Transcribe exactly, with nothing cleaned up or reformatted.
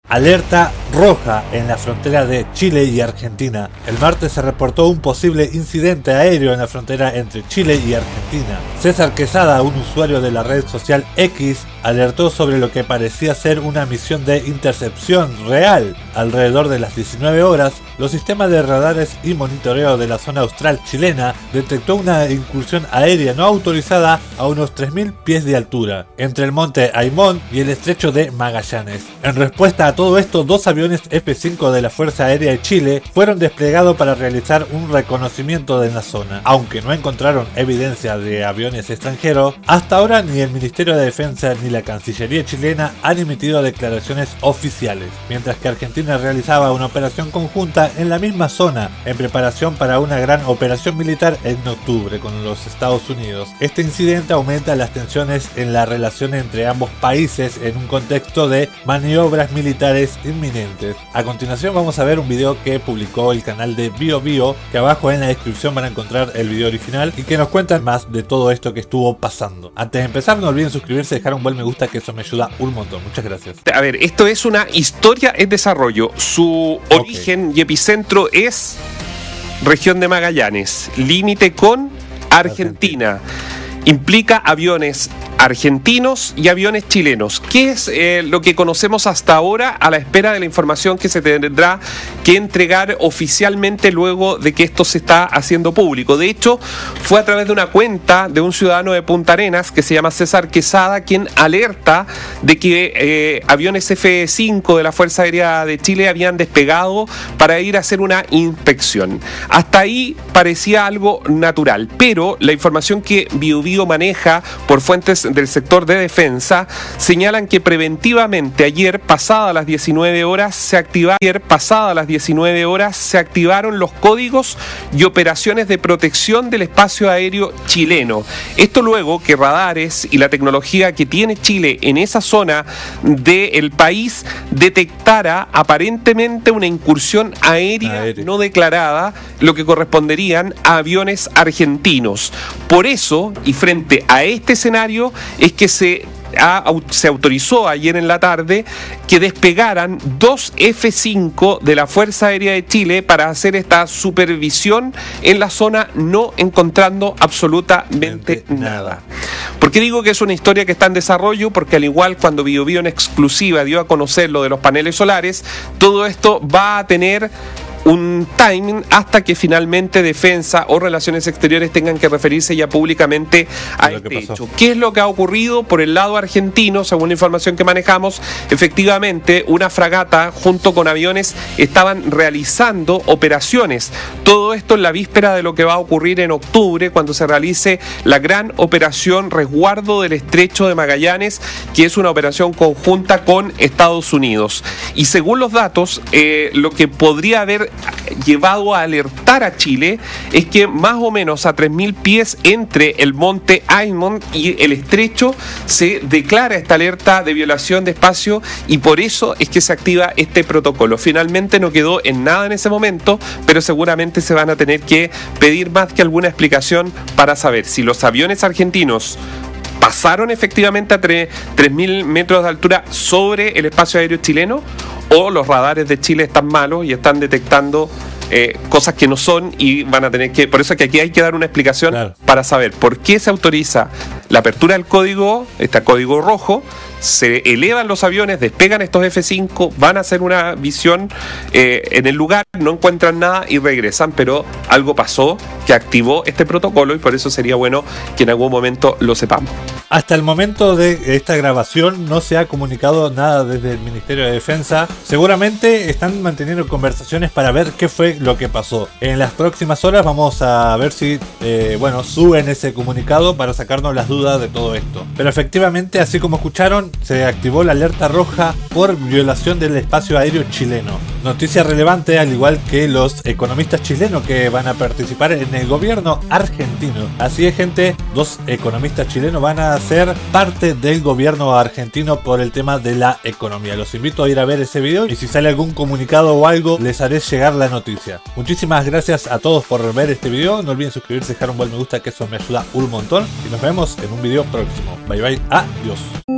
Alerta roja en la frontera de Chile y Argentina. El martes se reportó un posible incidente aéreo en la frontera entre Chile y Argentina. César Quesada, un usuario de la red social X, alertó sobre lo que parecía ser una misión de intercepción real. Alrededor de las diecinueve horas, los sistemas de radares y monitoreo de la zona austral chilena detectó una incursión aérea no autorizada a unos tres mil pies de altura, entre el monte Aymón y el estrecho de Magallanes. En respuesta a todo esto, dos aviones F cinco de la Fuerza Aérea de Chile fueron desplegados para realizar un reconocimiento de la zona. Aunque no encontraron evidencia de aviones extranjeros, hasta ahora ni el Ministerio de Defensa ni la Cancillería chilena han emitido declaraciones oficiales, mientras que Argentina realizaba una operación conjunta en la misma zona, en preparación para una gran operación militar en octubre con los Estados Unidos. Este incidente aumenta las tensiones en la relación entre ambos países en un contexto de maniobras militares inminentes. A continuación vamos a ver un video que publicó el canal de BioBio, que abajo en la descripción van a encontrar el video original y que nos cuentan más de todo esto que estuvo pasando. Antes de empezar, no olviden suscribirse y dejar un buen me gusta, que eso me ayuda un montón. Muchas gracias. A ver, esto es una historia en desarrollo. Su origen okay. y epicentro es región de Magallanes, límite con Argentina. Argentina. Implica aviones argentinos y aviones chilenos. ¿Qué es eh, lo que conocemos hasta ahora a la espera de la información que se tendrá que entregar oficialmente luego de que esto se está haciendo público? De hecho, fue a través de una cuenta de un ciudadano de Punta Arenas que se llama César Quesada quien alerta de que eh, aviones F cinco de la Fuerza Aérea de Chile habían despegado para ir a hacer una inspección. Hasta ahí parecía algo natural, pero la información que BioBio maneja por fuentes del sector de defensa señalan que preventivamente ayer pasadas las diecinueve horas se activaron ayer pasadas las diecinueve horas se activaron los códigos y operaciones de protección del espacio aéreo chileno. Esto luego que radares y la tecnología que tiene Chile en esa zona del país detectara aparentemente una incursión aérea Aéreo. no declarada, lo que corresponderían a aviones argentinos. Por eso, y frente a este escenario, es que se, ha, se autorizó ayer en la tarde que despegaran dos F cinco de la Fuerza Aérea de Chile para hacer esta supervisión en la zona, no encontrando absolutamente nada. ¿Por qué digo que es una historia que está en desarrollo? Porque al igual cuando BioBio en exclusiva dio a conocer lo de los paneles solares, todo esto va a tener un timing hasta que finalmente Defensa o Relaciones Exteriores tengan que referirse ya públicamente a este hecho. ¿Qué es lo que ha ocurrido por el lado argentino? Según la información que manejamos, efectivamente una fragata junto con aviones estaban realizando operaciones. Todo esto en la víspera de lo que va a ocurrir en octubre, cuando se realice la gran operación Resguardo del Estrecho de Magallanes, que es una operación conjunta con Estados Unidos. Y según los datos, eh, lo que podría haber llevado a alertar a Chile es que más o menos a tres mil pies entre el monte Aymón y el estrecho se declara esta alerta de violación de espacio, y por eso es que se activa este protocolo. Finalmente no quedó en nada en ese momento, pero seguramente se van a tener que pedir más que alguna explicación para saber si los aviones argentinos pasaron efectivamente a tres mil metros de altura sobre el espacio aéreo chileno, o los radares de Chile están malos y están detectando eh, cosas que no son, y van a tener que... Por eso es que aquí hay que dar una explicación, claro, para saber por qué se autoriza la apertura del código, este código rojo. Se elevan los aviones, despegan estos F cinco, van a hacer una visión eh, en el lugar, no encuentran nada y regresan, pero algo pasó que activó este protocolo, y por eso sería bueno que en algún momento lo sepamos. Hasta el momento de esta grabación no se ha comunicado nada desde el Ministerio de Defensa. Seguramente están manteniendo conversaciones para ver qué fue lo que pasó. En las próximas horas vamos a ver si eh, bueno, suben ese comunicado para sacarnos las dudas de todo esto. Pero efectivamente, así como escucharon, se activó la alerta roja por violación del espacio aéreo chileno. Noticia relevante, al igual que los economistas chilenos que van a participar en el gobierno argentino. Así es, gente, dos economistas chilenos van a ser parte del gobierno argentino por el tema de la economía. Los invito a ir a ver ese video, y si sale algún comunicado o algo, les haré llegar la noticia. Muchísimas gracias a todos por ver este video. No olviden suscribirse, dejar un buen me gusta, que eso me ayuda un montón, y nos vemos en un video próximo. Bye bye, adiós.